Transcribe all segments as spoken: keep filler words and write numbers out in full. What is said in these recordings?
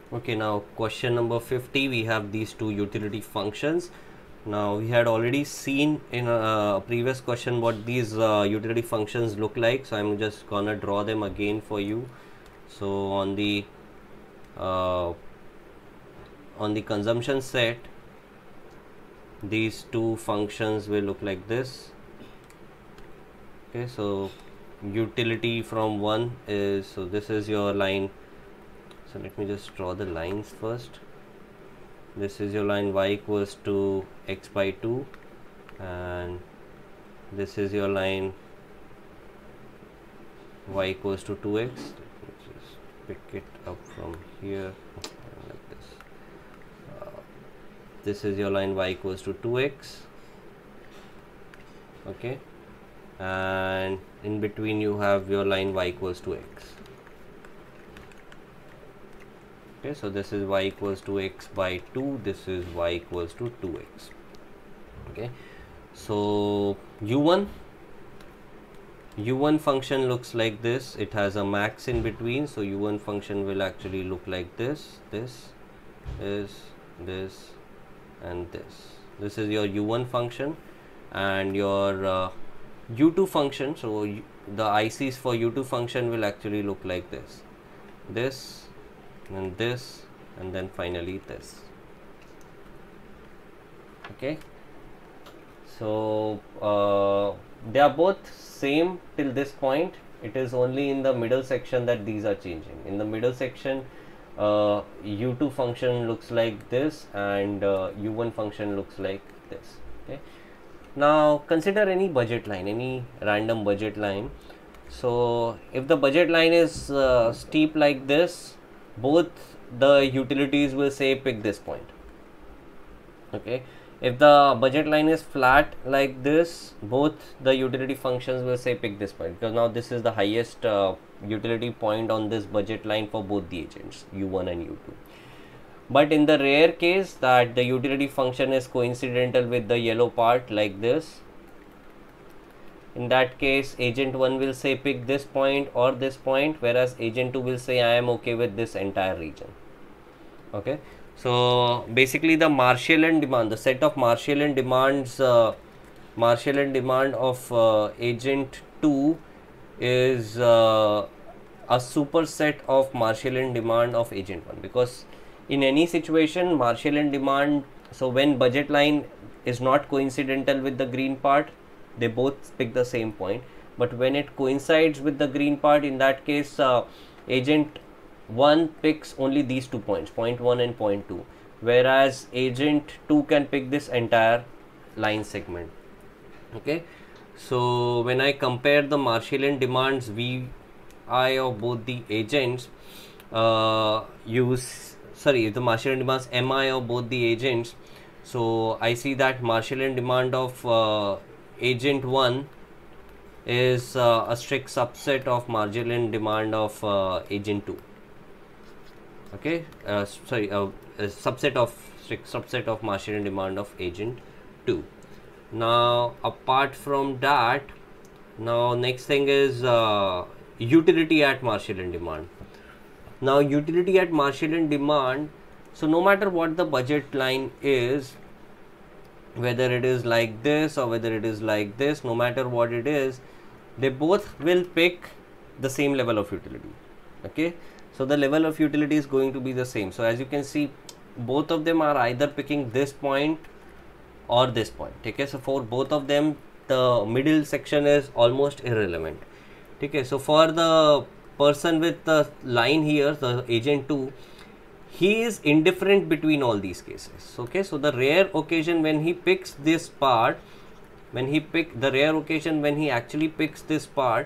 Okay, now question number fifty, we have these two utility functions. Now we had already seen in a previous question what these uh, utility functions look like, so I'm just gonna draw them again for you. So on the uh, on the consumption set, these two functions will look like this. Okay, so utility from one is, so this is your line. So let me just draw the lines first. This is your line y equals to x by two, and this is your line y equals to two x. Let me just pick it up from here like this. Uh, this is your line y equals to two x. Okay, and in between you have your line y equals to x. Okay, so this is y equals to x by two, this is y equals to two x. Okay, so u one u one function looks like this. It has a max in between, so u one function will actually look like this. This is this and this. This is your u one function, and your uh, u two function, so the I Cs for u two function will actually look like this. This and this, and then finally this. Okay, so uh, they are both same till this point. It is only in the middle section that these are changing. In the middle section, uh, u two function looks like this, and uh, u one function looks like this. Okay, now consider any budget line, any random budget line. So if the budget line is uh, steep like this, both the utilities will say pick this point. Okay, if the budget line is flat like this, both the utility functions will say pick this point, because now this is the highest uh, utility point on this budget line for both the agents u one and u two. But in the rare case that the utility function is coincidental with the yellow part like this, in that case agent one will say pick this point or this point, whereas agent two will say I am okay with this entire region. Okay, so basically the Marshallian demand, the set of Marshallian demands, uh, Marshallian demand of uh, agent two is uh, a superset of Marshallian demand of agent one, because in any situation Marshallian demand, so when budget line is not coincidental with the green part, they both pick the same point, but when it coincides with the green part, in that case uh, agent one picks only these two points, point one and point two, whereas agent two can pick this entire line segment. Okay, so when I compare the Marshallian demands Vi of both the agents, uh, use sorry the Marshallian demands Mi of both the agents, so I see that Marshallian demand of uh, agent one is uh, a strict subset of Marshallian demand of uh, agent two. Okay, uh, sorry, uh, a subset of strict subset of Marshallian demand of agent two. Now apart from that, now next thing is uh, utility at Marshallian demand. Now utility at Marshallian demand, so no matter what the budget line is, whether it is like this or whether it is like this, no matter what it is, they both will pick the same level of utility. Okay, so the level of utility is going to be the same. So as you can see, both of them are either picking this point or this point. Okay, so for both of them the middle section is almost irrelevant. Okay, so for the person with the line here, the agent two, he is indifferent between all these cases. Okay, so the rare occasion when he picks this part, when he pick the rare occasion when he actually picks this part,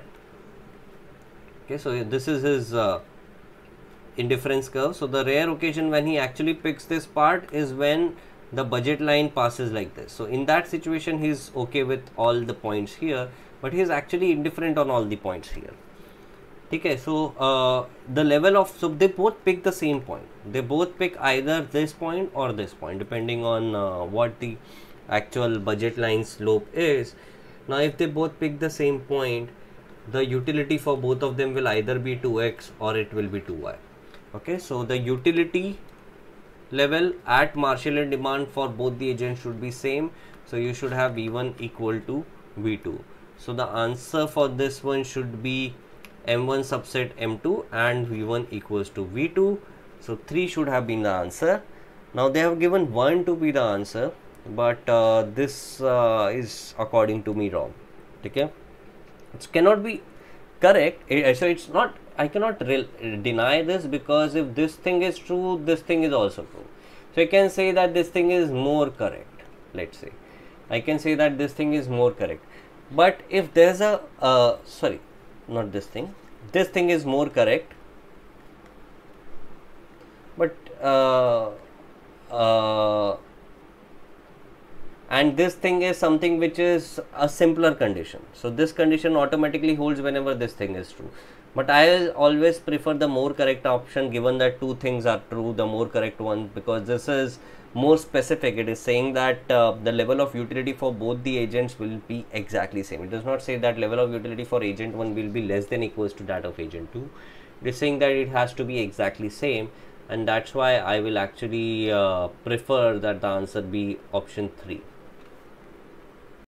okay, so this is his uh, indifference curve. So the rare occasion when he actually picks this part is when the budget line passes like this. So in that situation he is okay with all the points here, but he is actually indifferent on all the points here. Okay, so uh, the level of, so they both pick the same point, they both pick either this point or this point depending on uh, what the actual budget line slope is. Now if they both pick the same point, the utility for both of them will either be two x or it will be two y. Okay, so the utility level at Marshall and demand for both the agents should be same. So you should have V one equal to V two. So the answer for this one should be M one subset M two and V one equals to V two. So three should have been the answer. Now they have given one to be the answer, but uh, this uh, is according to me wrong. Okay, it cannot be correct. It, so it's not, I cannot deny this, because if this thing is true, this thing is also true. So I can say that this thing is more correct. Let's say I can say that this thing is more correct. But if there's a uh, sorry, not this thing, this thing is more correct, but uh, uh, and this thing is something which is a simpler condition. So this condition automatically holds whenever this thing is true. But I always prefer the more correct option, given that two things are true, the more correct one, because this is more specific. It is saying that uh, the level of utility for both the agents will be exactly same. It does not say that level of utility for agent one will be less than equals to that of agent two. It is saying that it has to be exactly same, and that's why I will actually uh, prefer that the answer be option three.